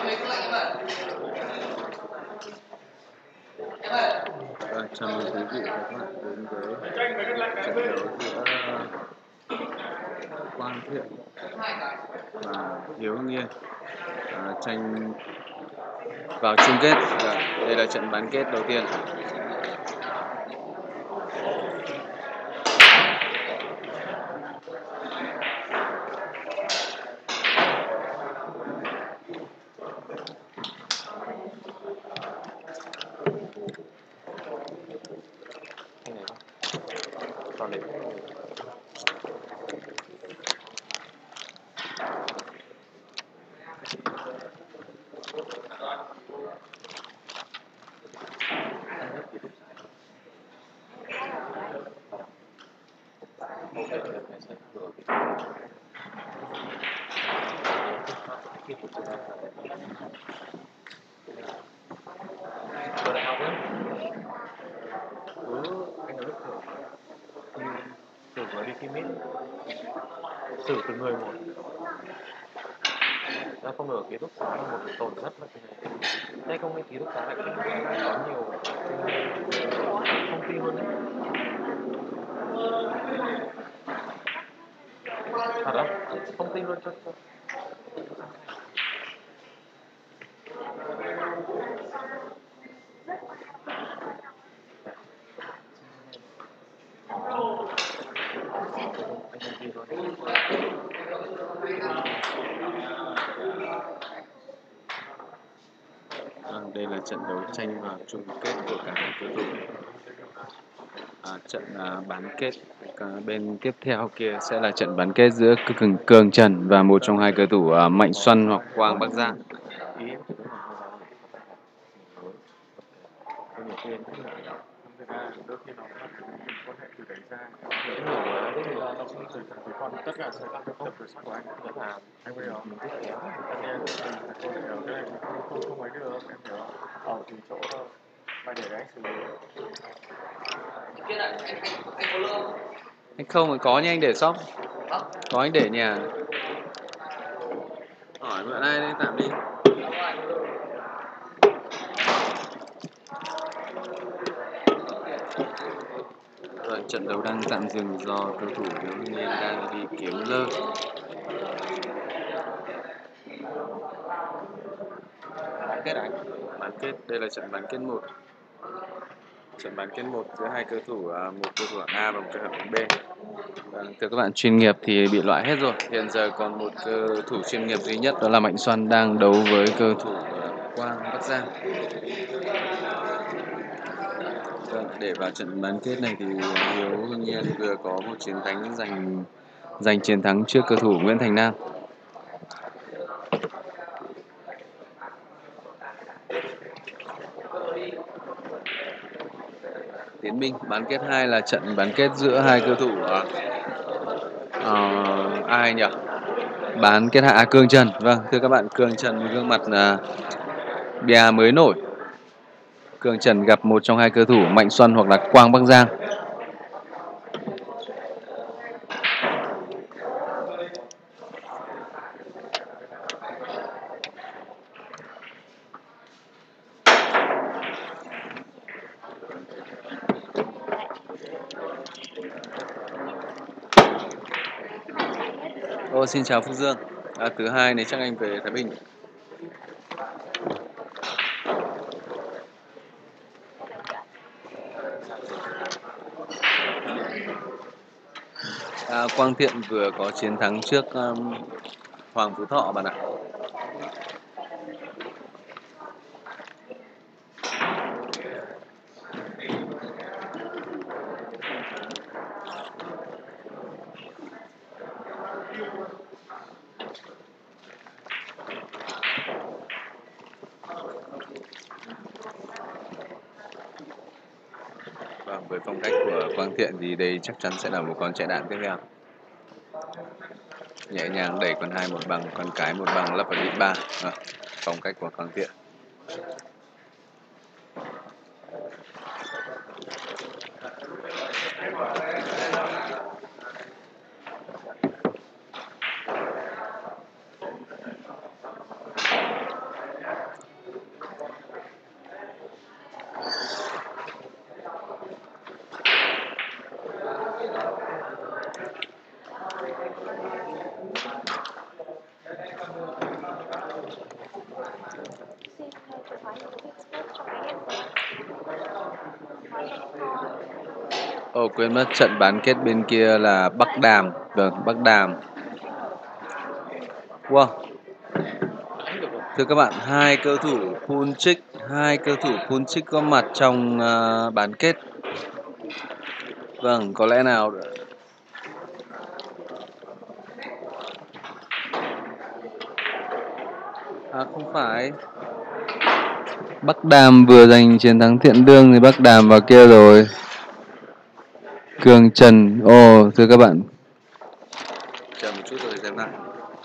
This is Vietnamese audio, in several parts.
Vâng, chào mừng quý vị và các bạn đến với trận đấu giữa Quang Thiện và Hiếu Nghiên tranh vào chung kết. Đây là trận bán kết đầu tiên. Thử vừa đi phim ít, xử từng người một. Ra không được ký túc xá là một tổn thất là thế này. Thế không, ký túc xá lại có nhiều thông tin hơn đấy. Thật đó, thông tin luôn cho. Đây là trận đấu tranh vào chung kết của cả hai cầu thủ. Trận bán kết bên tiếp theo kia sẽ là trận bán kết giữa Cường Trần và một trong hai cầu thủ Mạnh Xuân hoặc Quang Bắc Giang. Còn tất cả sẽ là tập của sắc của anh rất là anh bây giờ mình thích kéo tất nhiên cái này không mấy được em hiểu ở thì chỗ mày để đấy xử lý Anh không, có nhưng anh để shop. Có anh để nhà. Hỏi mượn ai đây, tạm đi. Rồi, trận đấu đang tạm dừng do cầu thủ Hiếu Nghiên đang đi kiếm lơ. Bán kết, đây là trận bán kết 1. Trận bán kết 1 giữa hai cầu thủ, một cầu thủ hạng A và một cầu thủ hạng B. Thưa các bạn, chuyên nghiệp thì bị loại hết rồi. Hiện giờ còn một cầu thủ chuyên nghiệp duy nhất, đó là Mạnh Xuân đang đấu với cầu thủ Quang Bắc Giang. Để vào trận bán kết này thì Hiếu Nghiên vừa có một chiến thắng giành chiến thắng trước cầu thủ Nguyễn Thành Nam. Tiến binh. Bán kết 2 là trận bán kết giữa hai cầu thủ ai nhỉ? Bán kết hạ Cường Trần. Vâng, thưa các bạn, Cường Trần gương mặt bia mới nổi. Cường Trần gặp một trong hai cầu thủ Mạnh Xuân hoặc là Quang Bắc Giang. Xin chào Phúc Dương. Thứ hai này chắc anh về Thái Bình. Quang Thiện vừa có chiến thắng trước Hoàng Phú Thọ bạn ạ. Vâng, với phong cách của Quang Thiện thì đây chắc chắn sẽ là một con chạy đạn tiếp theo. Nhẹ nhàng đẩy con 2 một bằng, con cái một bằng lắp vào đít 3. Phong cách của Quang Thiện. Xin chìa khóa xin spot cho máy điện tử. Khóa cho kho. Ồ, quên mất trận bán kết bên kia là Bắc Đàm. Vâng, Bắc Đàm. Wow. Thưa các bạn, hai cơ thủ Pulisic có mặt trong bán kết. Vâng, có lẽ nào không phải. Bắc Đàm vừa giành chiến thắng Thiện Lương thì Bắc Đàm vào kia rồi. Cường Trần. Ồ, thưa các bạn. Chờ một chút rồi xem lại.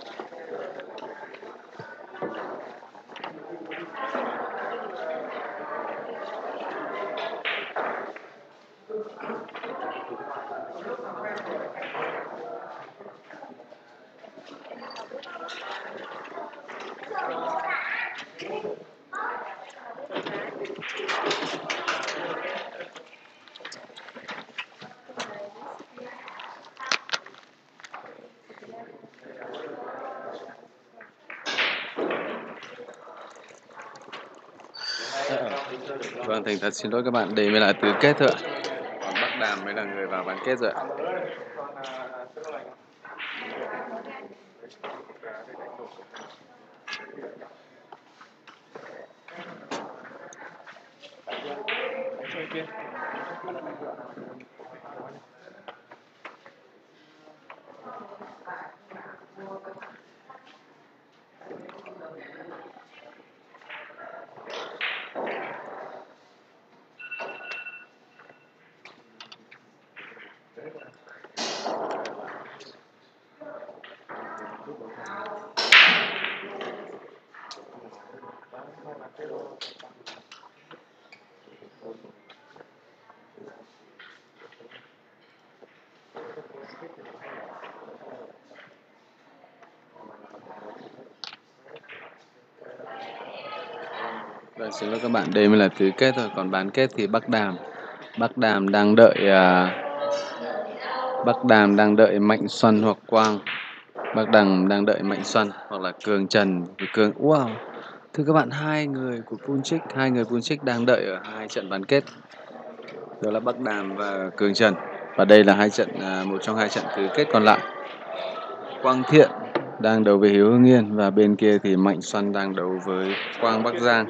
Vâng, thành thật xin lỗi các bạn, đây mới là tứ kết thôi ạ. Còn Bắc Đàm mới là người vào bán kết rồi ạ. Vâng, xin lỗi các bạn, đây mới là tứ kết thôi, còn bán kết thì Bắc Đàm đang đợi Mạnh Xuân hoặc Quang. Bắc Đàm đang đợi Mạnh Xuân hoặc là Cường Trần. Wow. Thưa các bạn, hai người Pulisic đang đợi ở hai trận bán kết. Đó là Bắc Đàm và Cường Trần. Và đây là một trong hai trận tứ kết còn lại. Quang Thiện đang đấu với Hiếu Hưng Yên và bên kia thì Mạnh Xuân đang đấu với Quang Bắc Giang.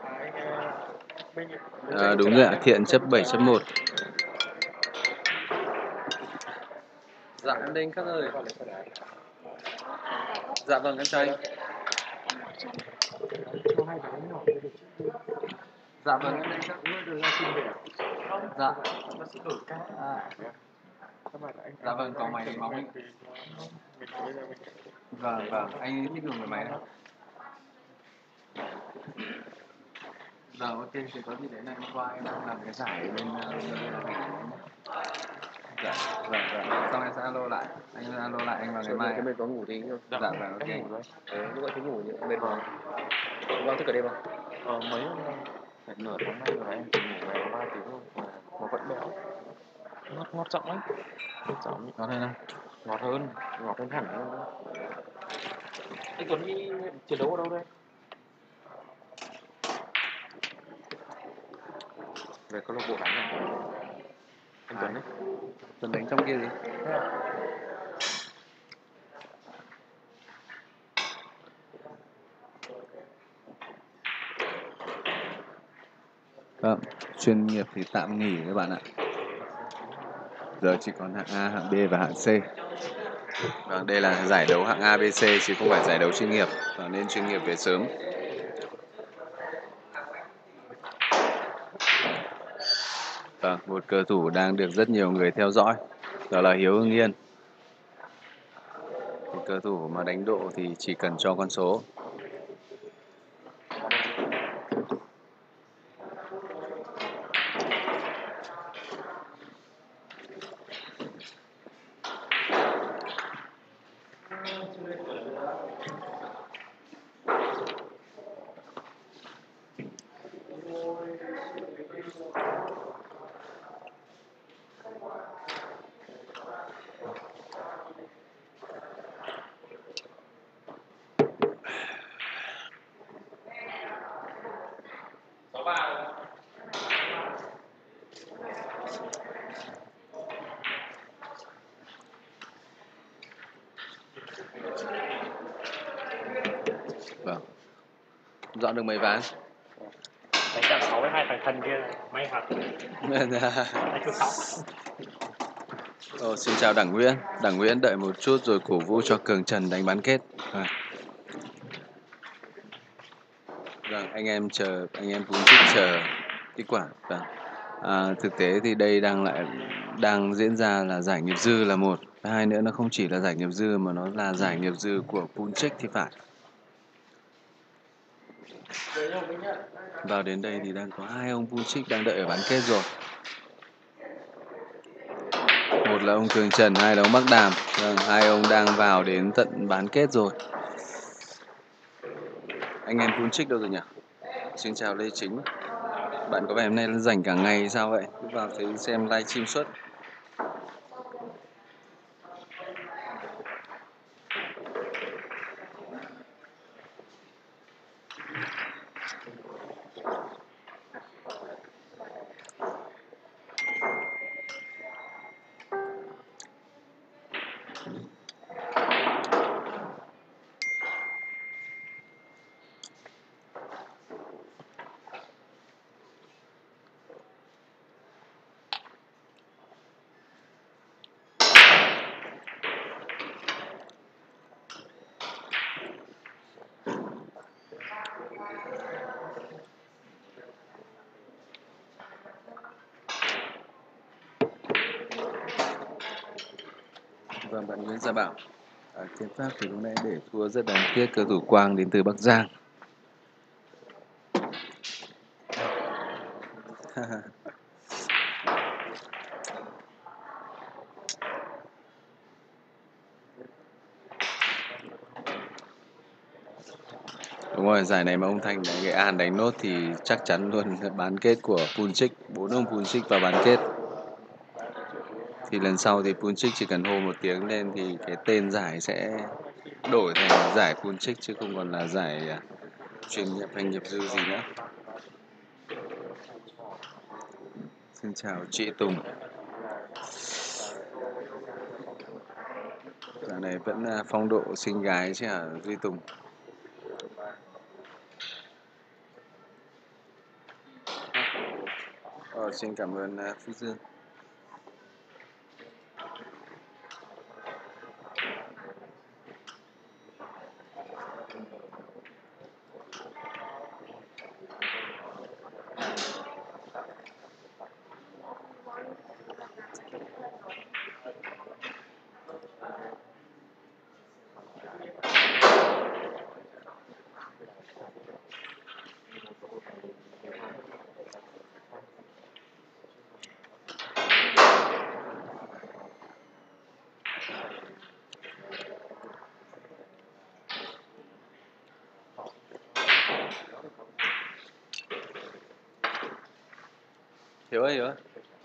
Đúng rồi ạ, Thiện chấp 7.1. Dạ em đây anh Khắc ơi. Dạ vâng em chào anh. Dạ vâng em đây Khắc. Dạ. Dạ vâng, có máy đánh bóng anh. Vâng, anh thích dùng cái máy này. Vâng, ok, thì có gì đấy là em qua em làm cái giải bên dạ, vâng, xong em sẽ alo lại. Anh sẽ alo lại anh vào ngày mai. Mình có ngủ tí không? Dạ, vâng, ok. Lúc anh thấy ngủ như mệt mỏi. Vâng, thức ở đây không? Mấy phải nửa tháng nay rồi em chỉ ngủ về có 3 tiếng thôi mà vẫn béo. Ngọt giọng ấy. Ngọt hơn không? Ngọt hơn hẳn luôn. Anh Tuấn đi chiến đấu ở đâu đây? Về câu lạc bộ đánh à? Anh Tuấn đấy. Tuấn đánh trong kia gì? Vâng, chuyên nghiệp thì tạm nghỉ các bạn ạ. Giờ chỉ còn hạng A, hạng B và hạng C. Vâng, đây là giải đấu hạng A, B, C chứ không phải giải đấu chuyên nghiệp. Và nên chuyên nghiệp về sớm. Vâng, một cầu thủ đang được rất nhiều người theo dõi. Đó là Hiếu Hưng Yên. Thì cầu thủ mà đánh độ thì chỉ cần cho con số. Vâng. Dọn được mấy ván? Đánh chạm 6 với 2 thằng thần kia may thật. Đánh số 6. Xin chào Đảng Nguyễn. Đảng Nguyễn đợi một chút rồi cổ vũ cho Cường Trần đánh bán kết. Vâng, anh em cũng thích chờ kết quả. Vâng. Thực tế thì đây đang diễn ra là giải nghiệp dư là một, hai nữa nó không chỉ là giải nghiệp dư mà nó là giải nghiệp dư của Pulchik thì phải. Vào đến đây thì đang có hai ông Pulchik đang đợi ở bán kết rồi. Một là ông Cường Trần, hai là ông Bắc Đàm. Vâng, hai ông đang vào đến tận bán kết rồi. Anh em Pulchik đâu rồi nhỉ? Xin chào Lê Chính. Bạn có vẻ hôm nay rảnh cả ngày sao vậy? Cứ vào thấy xem livestream suốt. Vâng, bạn Nguyễn Gia Bảo. Thiên Pháp thì lúc nãy để thua rất đáng tiếc cầu thủ Quang đến từ Bắc Giang. Đúng rồi, giải này mà ông Thành đánh Nghệ An đánh nốt thì chắc chắn luôn bán kết của Pulchik, 4 ông Pulchik vào bán kết. Thì lần sau thì Pulchik chỉ cần hô một tiếng lên thì cái tên giải sẽ đổi thành giải Pulchik chứ không còn là giải chuyên nghiệp hay nghiệp dư gì nữa. Xin chào chị Tùng. Dạo này vẫn phong độ xinh gái chứ hả Duy Tùng? Xin cảm ơn Phúc Dương. Hiểu ơi, hiểu ơi.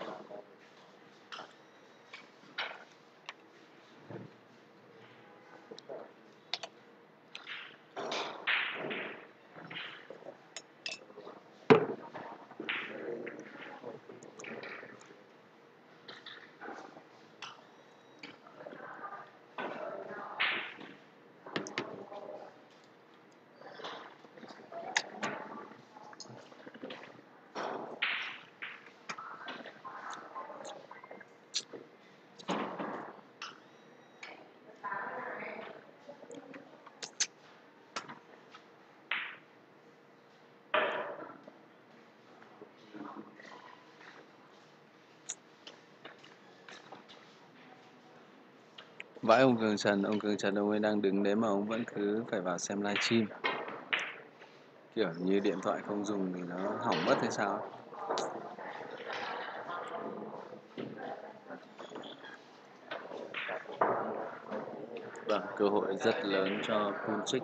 Vãi ông Cường Trần ông ấy đang đứng đấy mà ông vẫn cứ phải vào xem livestream. Kiểu như điện thoại không dùng thì nó hỏng mất hay sao? Vâng, cơ hội rất lớn cho Pulchik.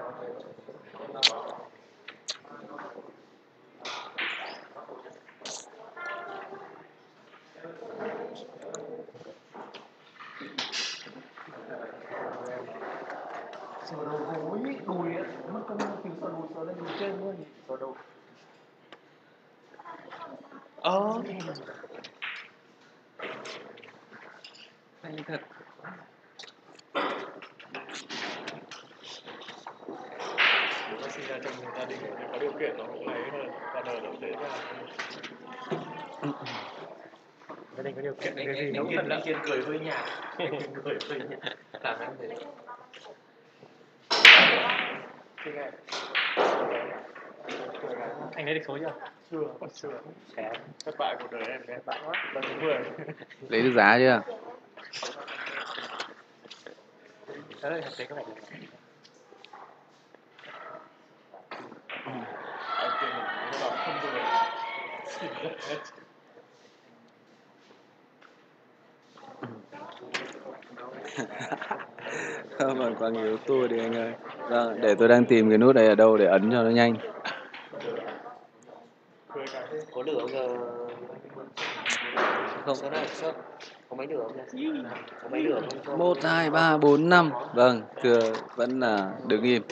Sờ đầu gối, đùi mất công từ sờ đùi sờ lên trên luôn. Sờ đầu. Hay thật. Nó sinh ra trong gia đình có điều kiện nó cũng ấy hơn, còn ở đâu dễ dàng. Gia đình có điều kiện cái gì nó cũng anh Kiên cười với nhà. Anh Kiên cười với nhà. Làm em thế. Anh lấy được số chưa? Chưa. Chán. Thất bại cuộc đời em đấy. Thất bại quá. Lần thứ 10. Lấy được giá chưa? Đấy, học thế các bạn. Anh Kiên mình nó không rồi. Vâng, Quang Hiếu tôi đi anh ơi. Vâng, để tôi đang tìm cái nút này ở đâu để ấn cho nó nhanh. Có lửa giờ Không. số này số có mấy lửa không nhỉ? Có mấy lửa không? 1, 2, 3, 4, 5. Vâng, thưa vẫn là đứng im.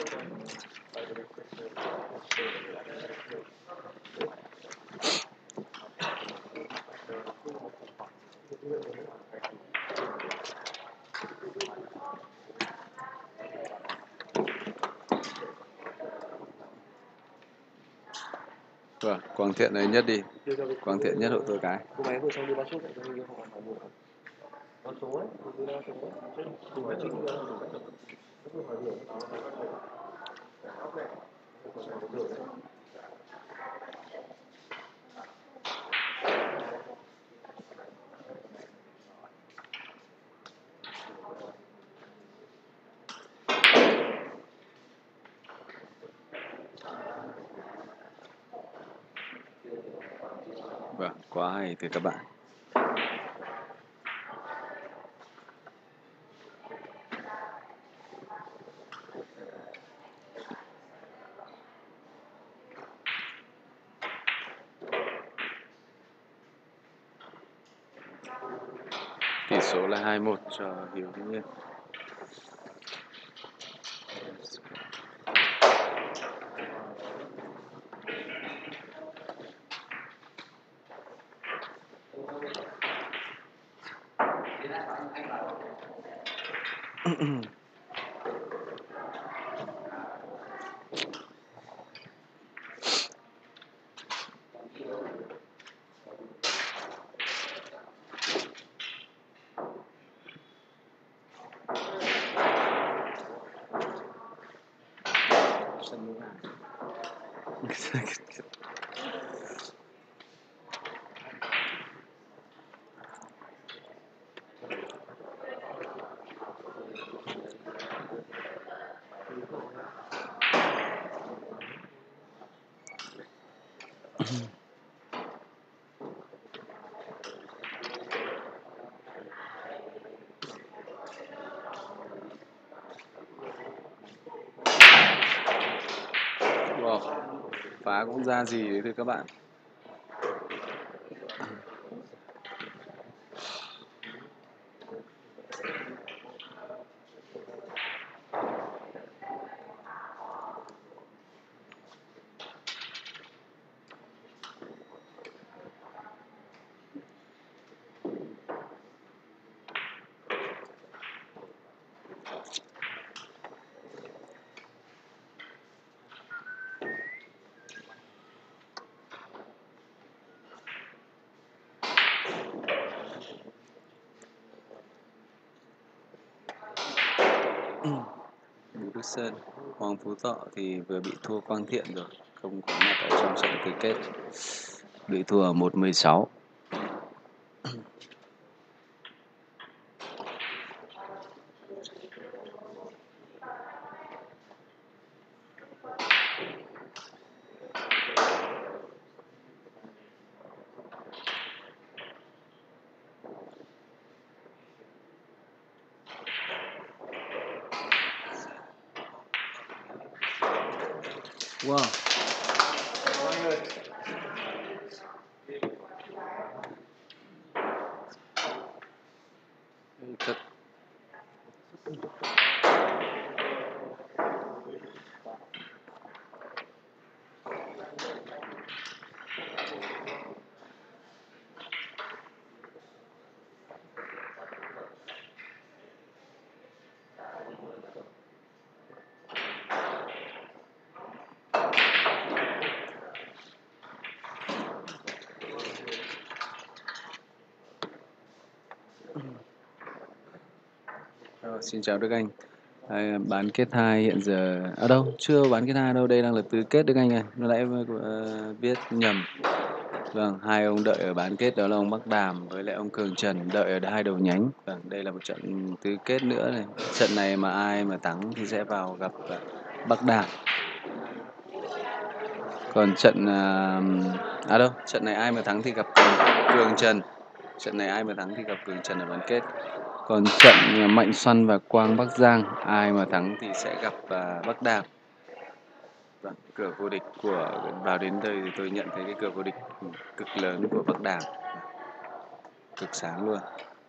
Vâng, Quang Thiện này nhất đi. Quang Thiện nhất hộ tôi cái. Cô máy vừa xong đưa ba chút lại cho người họ hỏi mua. Con số ấy, đưa ra số ấy. Đủ là chính đưa đủ đấy. Rất là nhiều. Vâng, quá hay thưa các bạn. Tỷ số là 2-1 cho Hiếu Hưng Yên. Wow, phá cũng ra gì đấy thưa các bạn. Bùi Đức Sơn, Hoàng Phú Thọ thì vừa bị thua Quang Thiện rồi, không có mặt ở trong trận tứ kết, bị thua ở 1-16. Wow. Thật. Xin chào Đức Anh. Bán kết 2 hiện giờ ở đâu? Chưa bán kết 2 đâu, đây đang là tứ kết Đức Anh ơi. Lúc nãy viết nhầm. Vâng, hai ông đợi ở bán kết đó là ông Bắc Đàm với lại ông Cường Trần đợi ở hai đầu nhánh. Vâng, đây là một trận tứ kết nữa này. Trận này mà ai mà thắng thì sẽ vào gặp Bắc Đàm. Còn trận đâu, trận này ai mà thắng thì gặp Cường Trần. Trận này ai mà thắng thì gặp Cường Trần ở bán kết. Còn trận Mạnh Xuân và Quang Bắc Giang, ai mà thắng thì sẽ gặp Bắc Đàm. Vâng, cửa vô địch của vào đến đây thì tôi nhận thấy cái cửa vô địch cực lớn của Bắc Đàm, cực sáng luôn.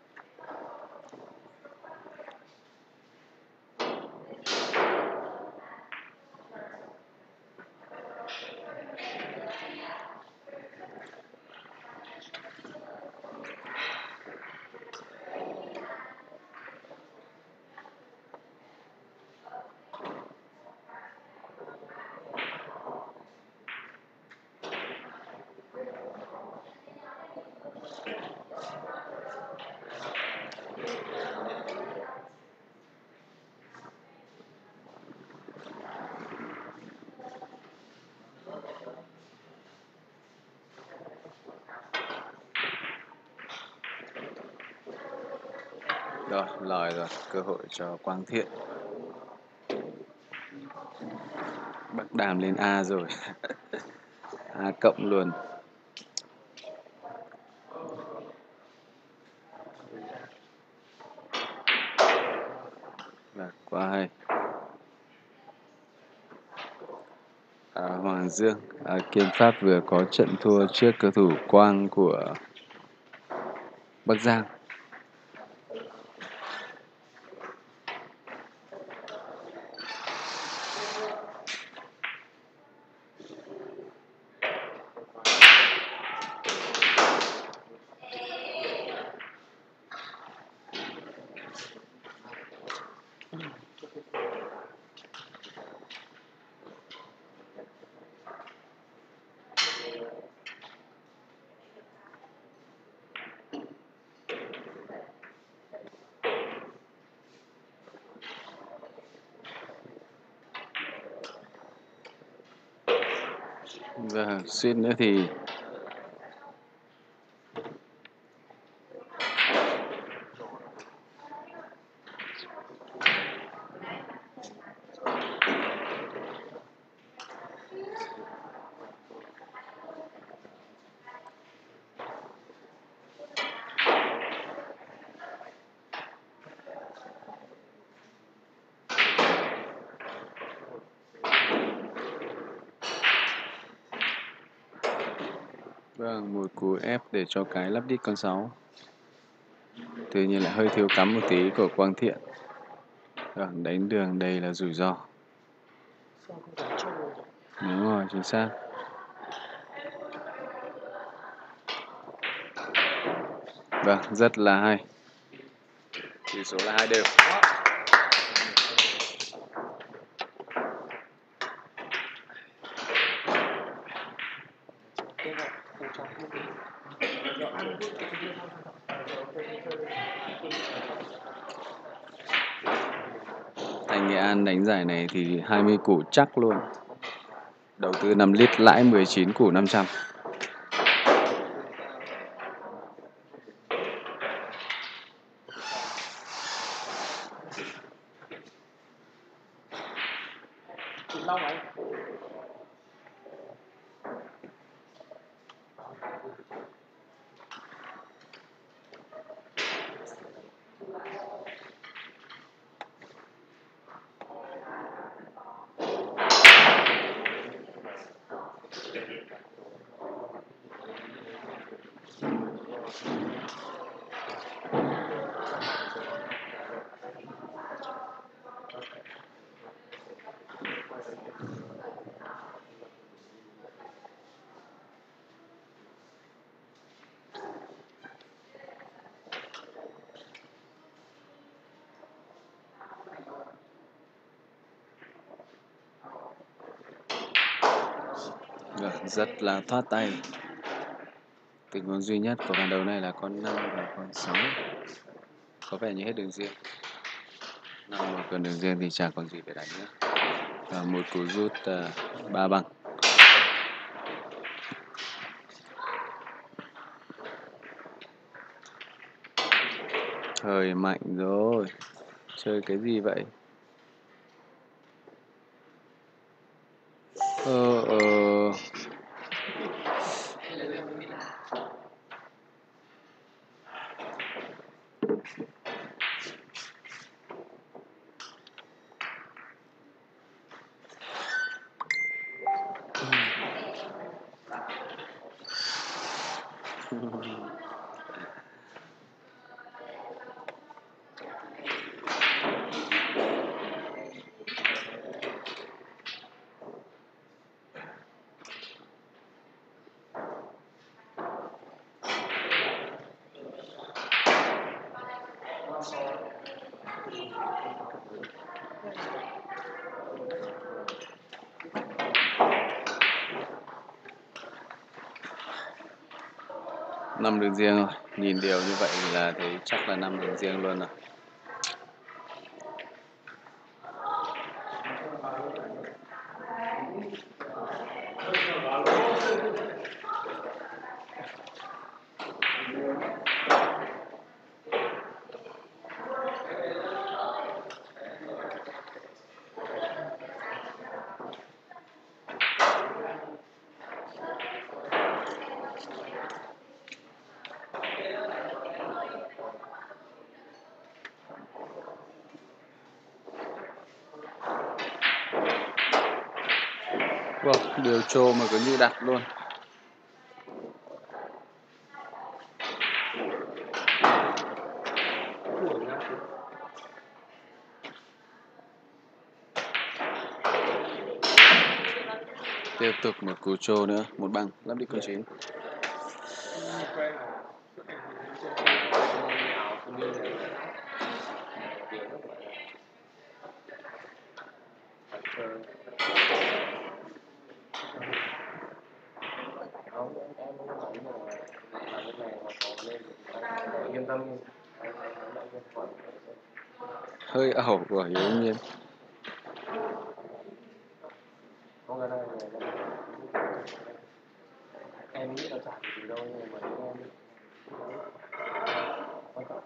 Rồi, lòi rồi, cơ hội cho Quang Thiện. Bắc Đàm lên A rồi. A cộng luôn. Và quá hay. Hoàng Dương, Kiên Pháp vừa có trận thua trước cầu thủ Quang của Bắc Giang. Và suýt nữa thì vâng, một cú ép để cho cái lắp đít con 6. Tuy nhiên lại hơi thiếu cắm một tí của Quang Thiện. Vâng, đánh đường đây là rủi ro. Đúng rồi, chính xác. Vâng, rất là hay. Tỷ số là 2-2. Thành Nghệ An đánh giải này thì 20 củ chắc luôn. Đầu tư 5 lít lãi 19 củ 500. Rất là thoát tay. Tình huống duy nhất của ván đấu này là con 5 và con 6. Có vẻ như hết đường riêng. Một con đường riêng thì chả còn gì để đánh nữa. Và một cú rút 3 bằng. Hơi mạnh rồi. Chơi cái gì vậy? Ờ. 5 đường riêng rồi. Nhìn điều như vậy là thấy chắc là 5 đường riêng luôn rồi. Wow, điều trô mà cứ như đặt luôn. Tiếp tục một cú trô nữa, một bằng, lắp đi con 9. Yên tâm. Hơi ẩu của Hiếu Nhiên. Không cái này em nghĩ là chả gì đâu, nhưng mà em quan trọng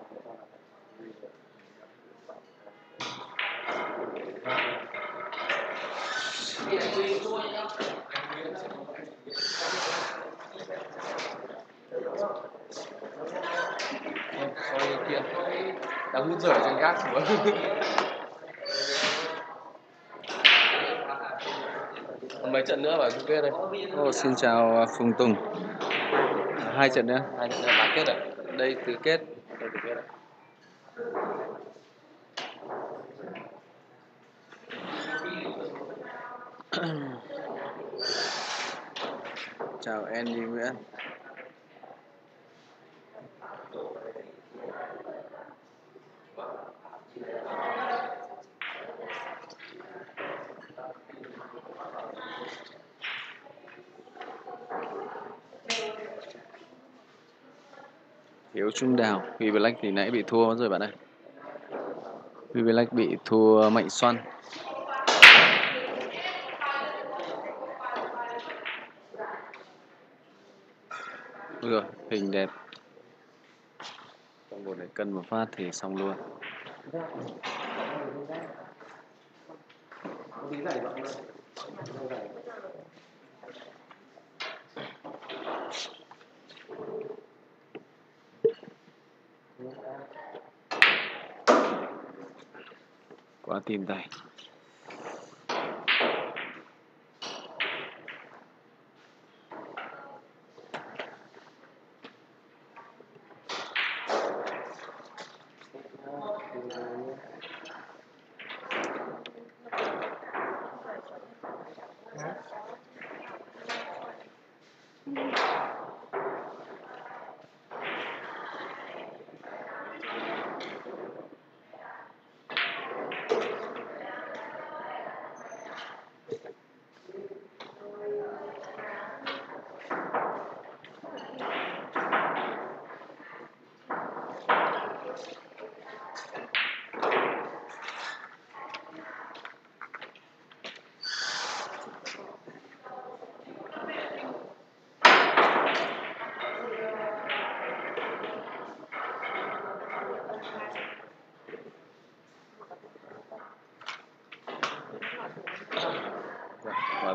Sorry kia đang hút rửa trên gác xuống. Còn mấy trận nữa phải chung kết đây. Xin chào Phùng Tùng. 2 trận nữa. 2 trận nữa bán kết rồi. Đây tứ kết. Đây tứ kết rồi. Chào Andy Nguyễn. Hiếu Trung Đào. Huy Black thì nãy bị thua rồi bạn ơi. Huy Black bị thua Mạnh Xoăn. Ôi rồi, hình đẹp. Trong một này cân một phát thì xong luôn. Quá tìm tay.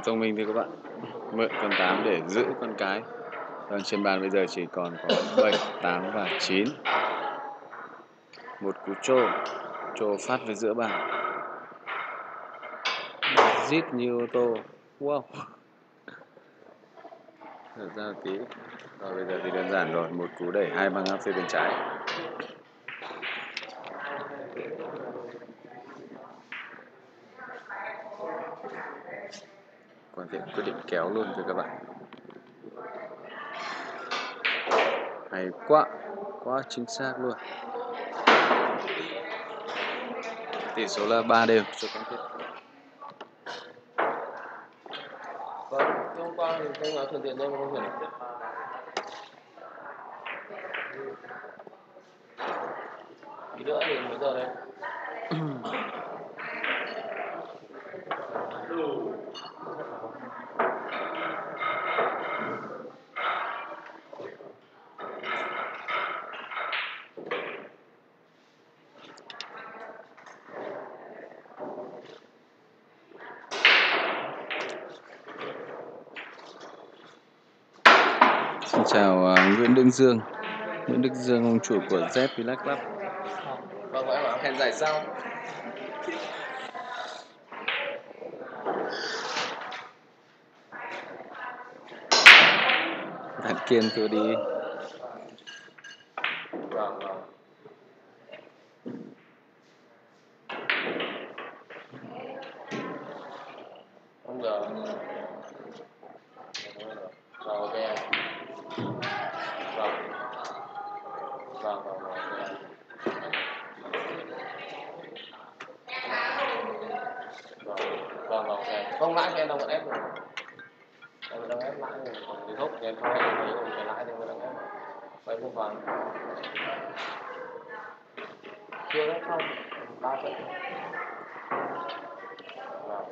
thông minh thưa các bạn. Mượn con 8 để giữ con cái. Vâng, trên bàn bây giờ chỉ còn có 7, 8 và 9. Một cú trô phát với giữa bàn. Zip như ô tô. Wow. Thật ra một tí. Rồi bây giờ thì đơn giản rồi, một cú đẩy hai băng áp phía bên trái. Còn tiện quyết định kéo luôn thưa các bạn. Hay quá, quá chính xác luôn. Tỷ số là 3 đều cho con tiếp. Vâng, hôm qua thì anh nói thuận tiện cho em không hiểu. Tí nữa thì mấy giờ đây? Xin chào Nguyễn Đức Dương. Nguyễn Đức Dương, ông chủ của Z Village Club. Vâng, em ạ. Hẹn giải sau. Bạn Kiên thua đi. Vâng, vâng. Không giờ. Vâng, ok em. Vâng. Vâng, vâng, vâng, ok em. Vâng, vâng, ok. Không lãi thì em đâu vẫn ép rồi. Em đang ép lãi rồi. Còn cái gốc thì em không ép thấy, còn cái lãi thì em đang ép. Vậy không phải. Chưa ép xong. 3 trận. Vâng.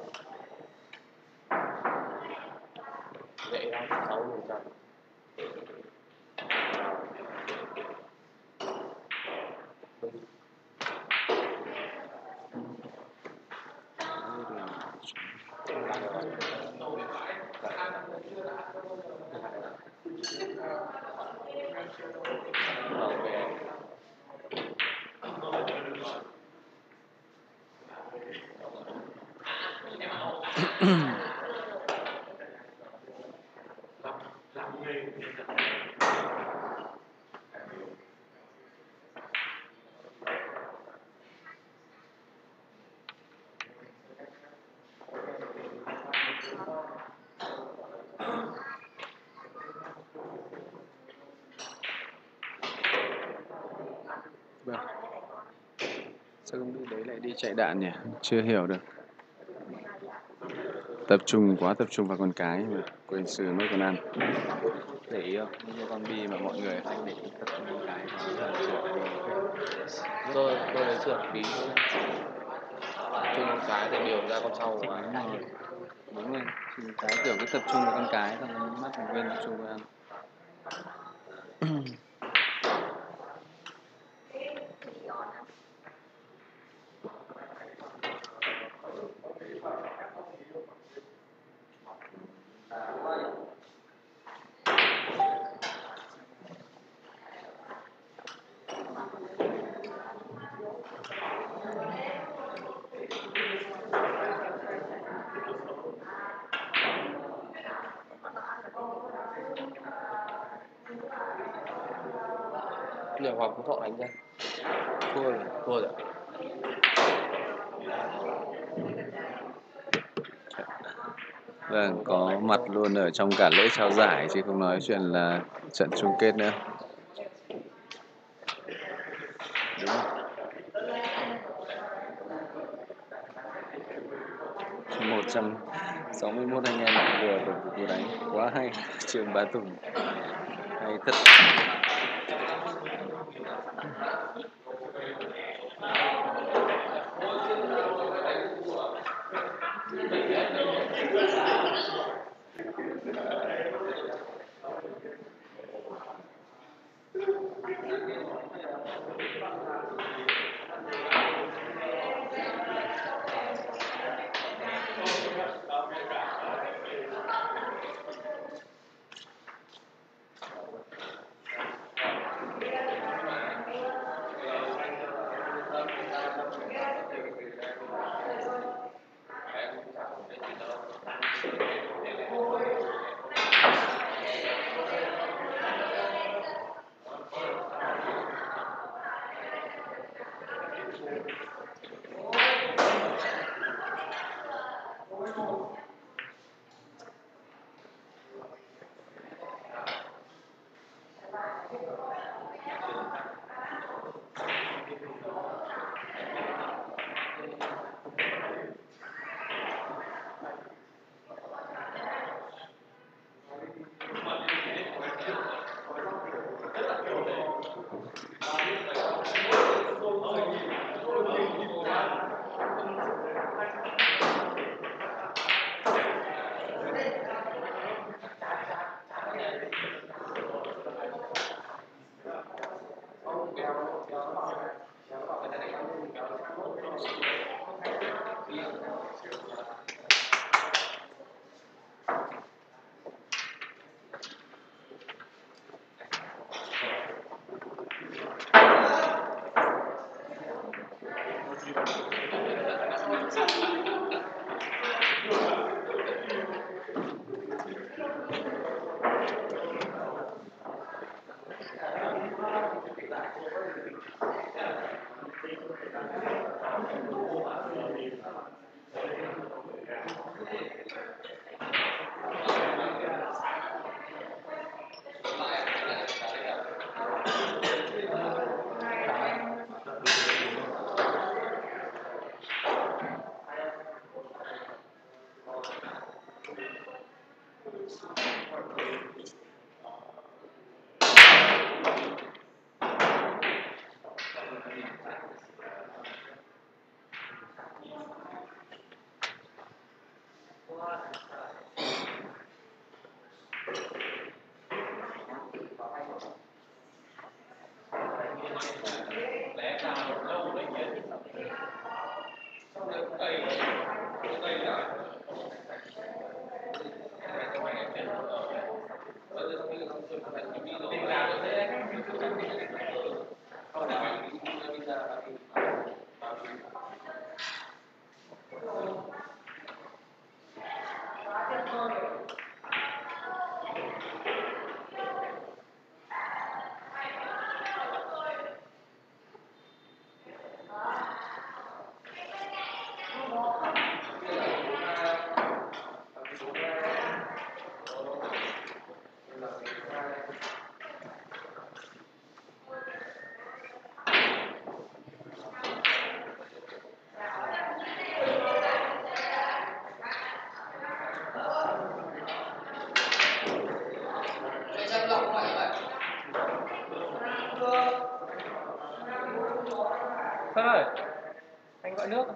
Dễ lắm, 60%. Vâng. Sao không đi đấy lại đi chạy đạn nhỉ? Chưa hiểu được. Tập trung quá, tập trung vào con cái mà quên xử mất con ăn. Để ý không? Như con bi mà mọi người hay để ý tập trung con cái Tôi lấy sửa tí thôi. Chung con cái thì điều ra con sau đúng mà. rồi. Đúng rồi. Cái kiểu cứ tập trung vào con cái xong rồi mắt mình quên tập trung vào ăn. Nhờ Hoàng Phú Thọ đánh ra. Thua rồi. Thua rồi. Vâng, có mặt luôn ở trong cả lễ trao giải chứ không nói chuyện là trận chung kết nữa. Đúng không? 161 anh em vừa được cú đánh quá hay. Trường Bá Tùng hay thật. Sơn ơi, anh gọi nước.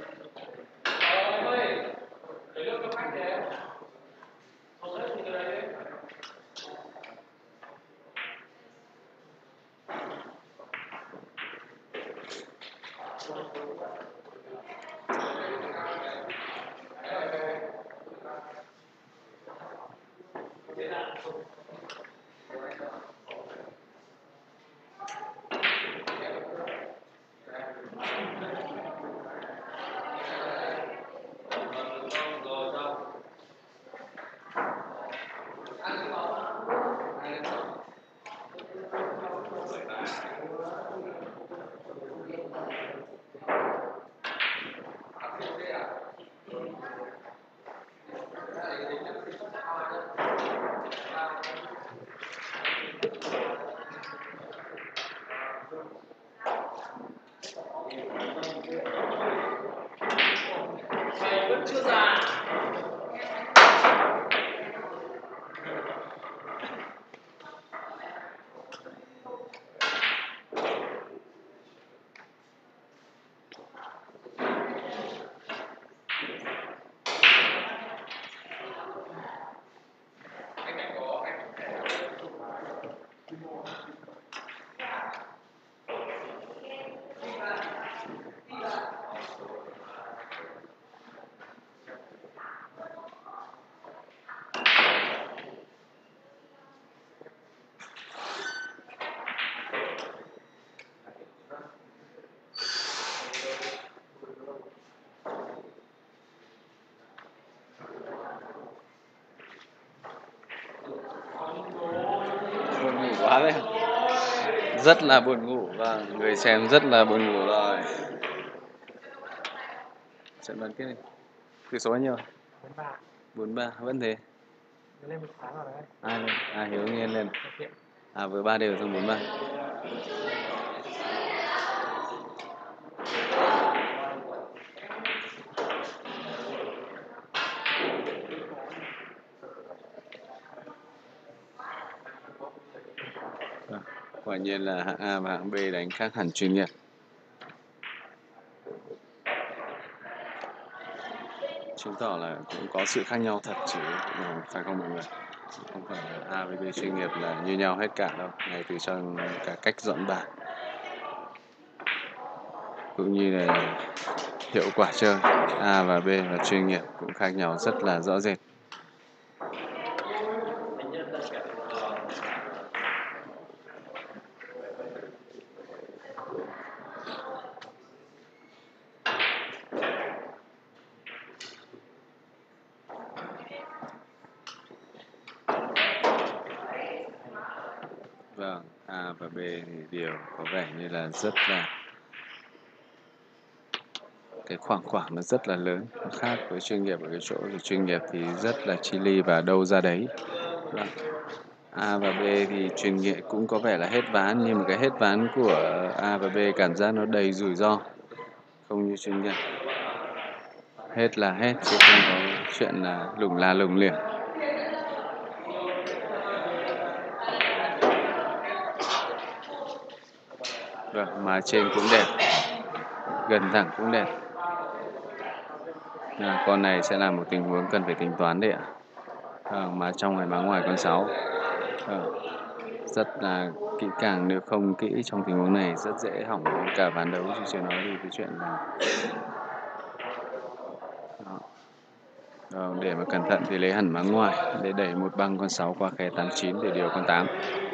Buồn ngủ quá đấy, rất là buồn ngủ và người xem rất là buồn ngủ rồi. Trận bán kết này tỷ số bao nhiêu? 4-3 vẫn thế. Lên một tháng rồi đấy. Ai lên? Hiếu Nghiên lên. Với 3 đều xong 4-3. Quả nhiên là hạng A và hạng B đánh khác hẳn chuyên nghiệp. Chứng tỏ là cũng có sự khác nhau thật chứ, phải không mọi người? Không phải là A với B chuyên nghiệp là như nhau hết cả đâu, ngay từ trong cả cách dọn bàn cũng như là hiệu quả chơi, A và B và chuyên nghiệp cũng khác nhau rất là rõ rệt. Vâng, A và B thì đều có vẻ như là rất là cái khoảng nó rất là lớn, nó khác với chuyên nghiệp ở cái chỗ thì chuyên nghiệp thì rất là chi li và đâu ra đấy. Vâng. A và B thì chuyên nghiệp cũng có vẻ là hết ván, nhưng mà cái hết ván của A và B cảm giác nó đầy rủi ro, không như chuyên nghiệp hết là hết chứ không có chuyện là lủng la lủng liềng. Má trên cũng đẹp, gần thẳng cũng đẹp. Con này sẽ là một tình huống cần phải tính toán đấy ạ. Má trong hay má ngoài con 6. Rất là kỹ càng, nếu không kỹ trong tình huống này rất dễ hỏng cả ván đấu, chứ chưa nói đi cái chuyện là đó. Để mà cẩn thận thì lấy hẳn má ngoài để đẩy một băng con 6 qua khe 89 để điều con 8.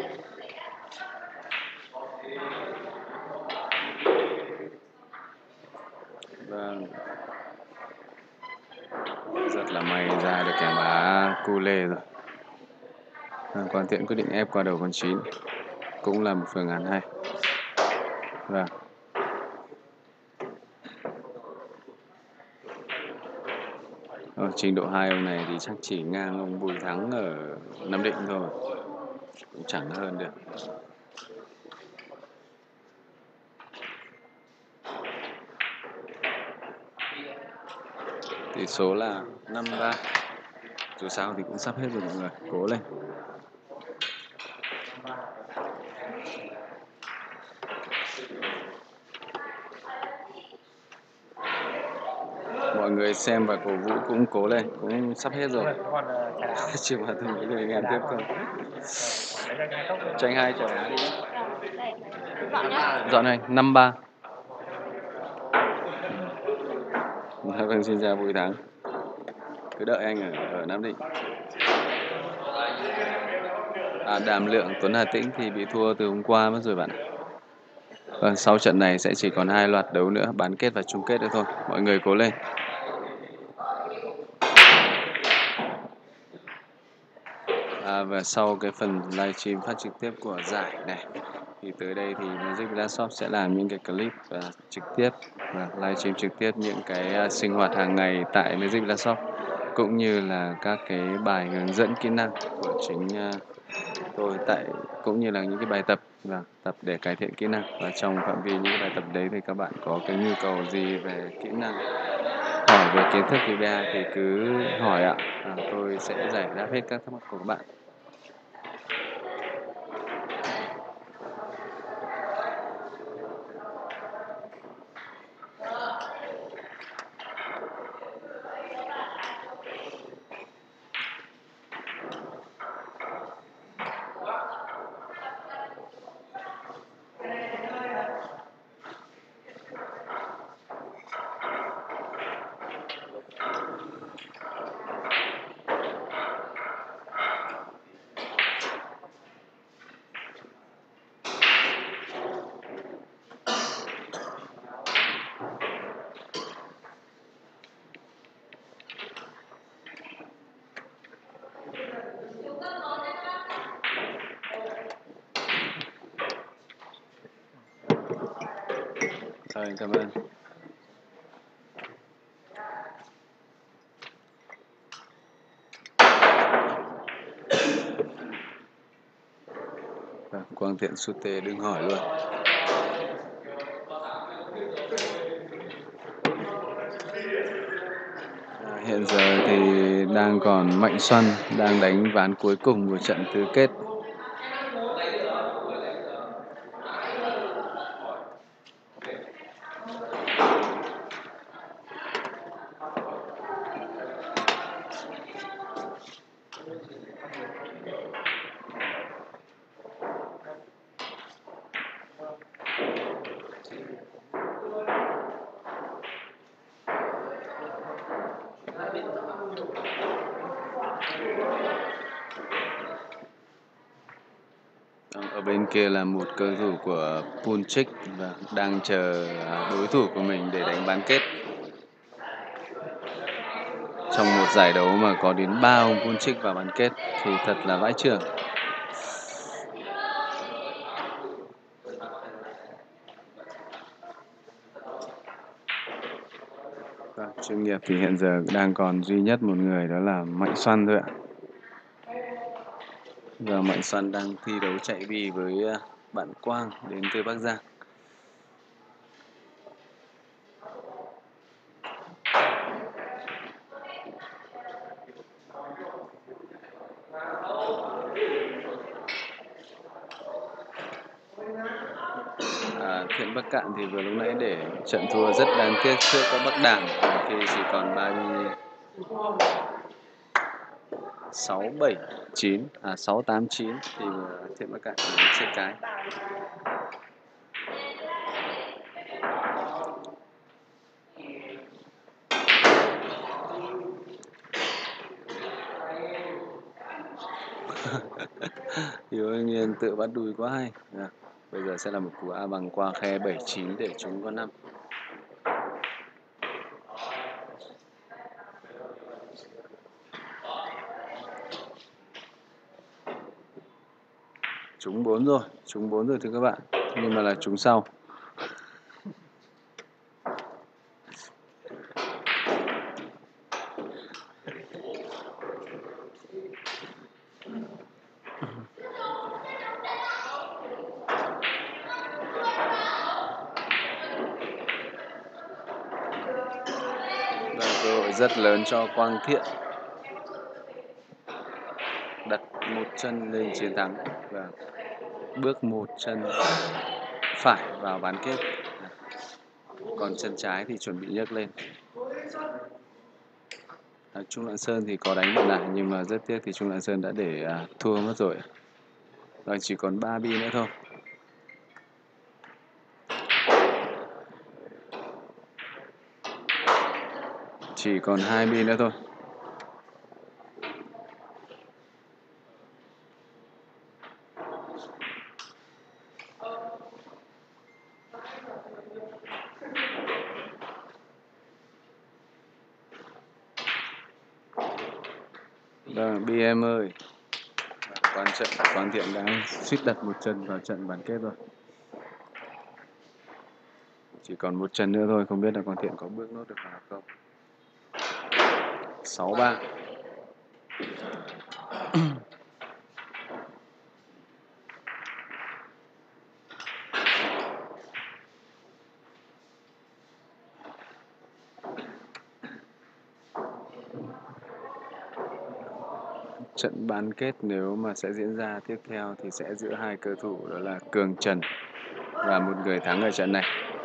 Vâng, rất là may ra được cái má cu lê rồi. Quan Thiện quyết định ép qua đầu con 9, cũng là một phương án hay. Vâng. Trình độ 2 ông này thì chắc chỉ ngang ông Bùi Thắng ở Nam Định thôi, cũng chẳng hơn được. Tỷ số là 5-3. Dù sao thì cũng sắp hết rồi mọi người, cố lên. Mọi người xem và cổ vũ cũng cố lên, cũng sắp hết rồi. Chưa vào thử mấy người tiếp không? Tranh 2 chào Á đi. Dọn nhá. Dọn anh 5-3. Vâng, xin chào Bùi Thắng. Cứ đợi anh ở Nam Định. Đàm Lượng, Tuấn Hà Tĩnh thì bị thua từ hôm qua mất rồi bạn ạ. Vâng, sau trận này sẽ chỉ còn 2 loạt đấu nữa, bán kết và chung kết nữa thôi. Mọi người cố lên. Và sau cái phần livestream phát trực tiếp của giải này thì tới đây thì Magic Villa Shop sẽ làm những cái clip trực tiếp và livestream trực tiếp những cái sinh hoạt hàng ngày tại Magic Villa Shop, cũng như là các cái bài hướng dẫn kỹ năng của chính tôi cũng như là những cái bài tập và tập để cải thiện kỹ năng. Và trong phạm vi những cái bài tập đấy thì các bạn có cái nhu cầu gì về kỹ năng, hỏi về kiến thức VB2 thì cứ hỏi ạ. Tôi sẽ giải đáp hết các thắc mắc của các bạn. Cảm ơn. Quang Thiện sút tê đừng hỏi luôn. Hiện giờ thì đang còn Mạnh Xuân đang đánh ván cuối cùng của trận tứ kết. Ở bên kia là một cầu thủ của Pulchik và đang chờ đối thủ của mình để đánh bán kết. Trong một giải đấu mà có đến 3 ông Pulchik vào bán kết thì thật là vãi chưởng. Chuyên nghiệp thì hiện giờ đang còn duy nhất một người, đó là Mạnh Xuân thôi ạ. Và Mạnh Xuân đang thi đấu chạy bi với bạn Quang đến từ Bắc Giang. Thiện Bắc Cạn thì vừa lúc nãy để trận thua rất đáng tiếc trước các Bắc Đảng khi chỉ còn 3 bi 6-7-9 6-8-9 thì Thiện Bắc Cạn chết cái. Hiếu Anh Nhiên tự bắt đùi quá hay. Bây giờ sẽ là một cú A bằng qua khe 7-9 để trúng con 5. Trúng 4 rồi, trúng 4 rồi thưa các bạn. Nhưng mà là trúng sau. Và cơ hội rất lớn cho Quang Thiện. Đặt một chân lên chiến thắng và bước một chân phải vào bán kết. Còn chân trái thì chuẩn bị nhấc lên. Trung Lạng Sơn thì có đánh bạn lại nhưng mà rất tiếc thì Trung Lạng Sơn đã để thua mất rồi. Và chỉ còn 3 bi nữa thôi. Chỉ còn 2 bi nữa thôi. Vâng, bi em ơi. Quang Thiện đã suýt đặt một chân vào trận bán kết rồi. Chỉ còn một chân nữa thôi, không biết là Quang Thiện có bước nốt được vào không. 6-3. Trận bán kết nếu mà sẽ diễn ra tiếp theo thì sẽ giữa hai cầu thủ đó là Cường Trần và một người thắng ở trận này.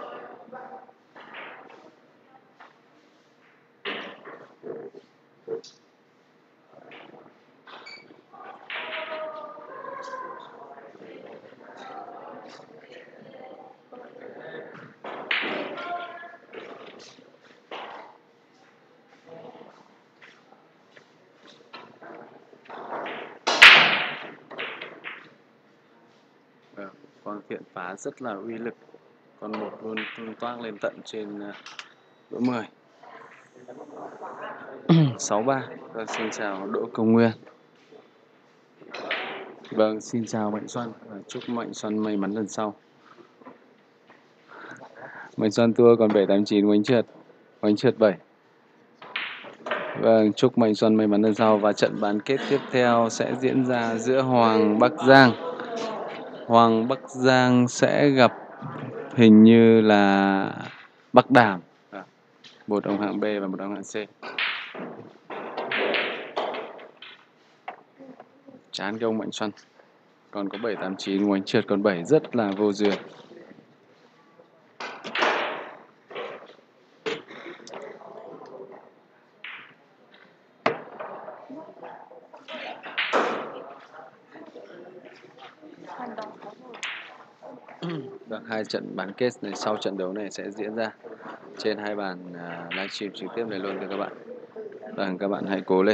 Quang Thiện phá rất là uy lực, con một luôn toác lên tận trên độ 10. 6-3. Vâng, xin chào Đỗ Công Nguyên. Vâng, xin chào Mạnh Xuân và chúc Mạnh Xuân may mắn lần sau. Mạnh Xuân thua còn 7-8-9 oánh trượt 7. Vâng, chúc Mạnh Xuân may mắn lần sau và trận bán kết tiếp theo sẽ diễn ra giữa Hoàng Bắc Giang. Hoàng Bắc Giang sẽ gặp hình như là Bắc Đàm. Một ông hạng B và một ông hạng C. Chán cái ông Mạnh Xuân. Còn có 7-8-9 oánh trượt còn 7 rất là vô duyên. Vâng, hai trận bán kết này sau trận đấu này sẽ diễn ra trên hai bàn livestream trực tiếp này luôn thưa các bạn. Vâng, các bạn hãy cố lên.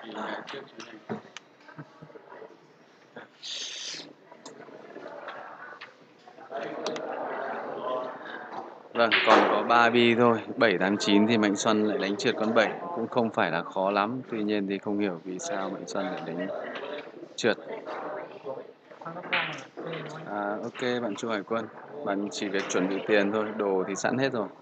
Vâng, còn có 3 bi thôi, 7, 8, 9 thì Mạnh Xuân lại đánh trượt con 7, cũng không phải là khó lắm. Tuy nhiên thì không hiểu vì sao Mạnh Xuân lại đánh trượt. Ok, bạn Chu Hải Quân, bạn chỉ việc chuẩn bị tiền thôi, đồ thì sẵn hết rồi.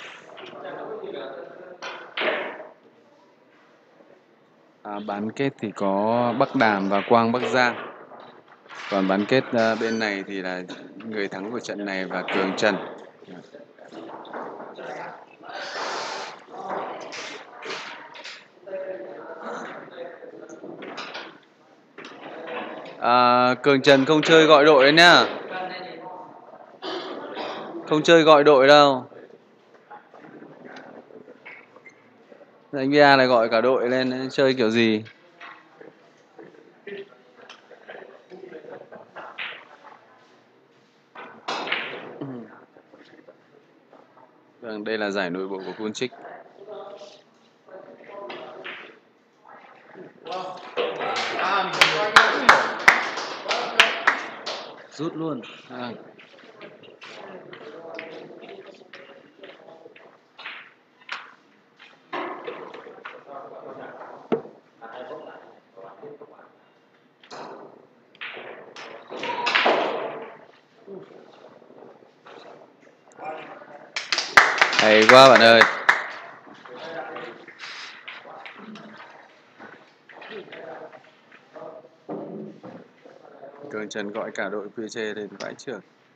Bán kết thì có Bắc Đàm và Quang Bắc Giang. Còn bán kết bên này thì là người thắng của trận này và Cường Trần. Cường Trần không chơi gọi đội đấy nhá. Không chơi gọi đội đâu. Anh Bia này gọi cả đội lên chơi kiểu gì? Vâng, đây là giải nội bộ của Pulchik. Rút luôn. Hay quá bạn ơi. Cường Trần gọi cả đội quy chê lên vãi trưởng.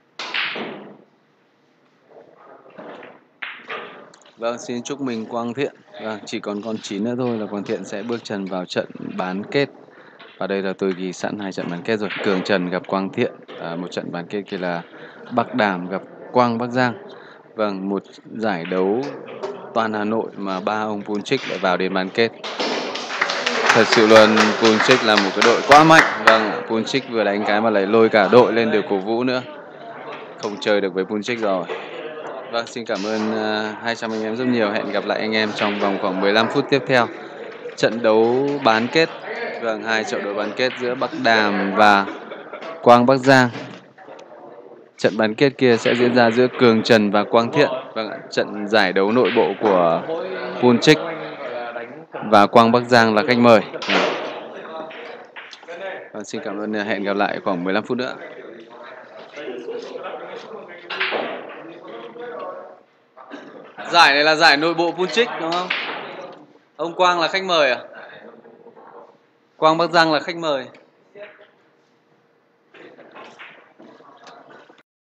Vâng, xin chúc mừng Quang Thiện. Vâng, chỉ còn con 9 nữa thôi là Quang Thiện sẽ bước chân vào trận bán kết. Và đây là tôi ghi sẵn 2 trận bán kết rồi. Cường Trần gặp Quang Thiện. Một trận bán kết kia là Bắc Đàm gặp Quang Bắc Giang. Vâng, một giải đấu toàn Hà Nội mà 3 ông Pulchik lại vào đến bán kết. Thật sự luôn, Pulchik là một cái đội quá mạnh. Vâng, Pulchik vừa đánh cái mà lại lôi cả đội lên được cổ vũ nữa. Không chơi được với Pulchik rồi. Vâng, xin cảm ơn 200 anh em rất nhiều. Hẹn gặp lại anh em trong vòng khoảng 15 phút tiếp theo. Trận đấu bán kết. Vâng, 2 trận đấu bán kết giữa Bắc Đàm và Quang Bắc Giang. Trận bán kết kia sẽ diễn ra giữa Cường Trần và Quang Thiện. Vâng, trận giải đấu nội bộ của Pulchik và Quang Bắc Giang là khách mời. Vâng, xin cảm ơn, hẹn gặp lại khoảng 15 phút nữa. Giải này là giải nội bộ Pulchik đúng không? Ông Quang là khách mời à? Quang Bắc Giang là khách mời.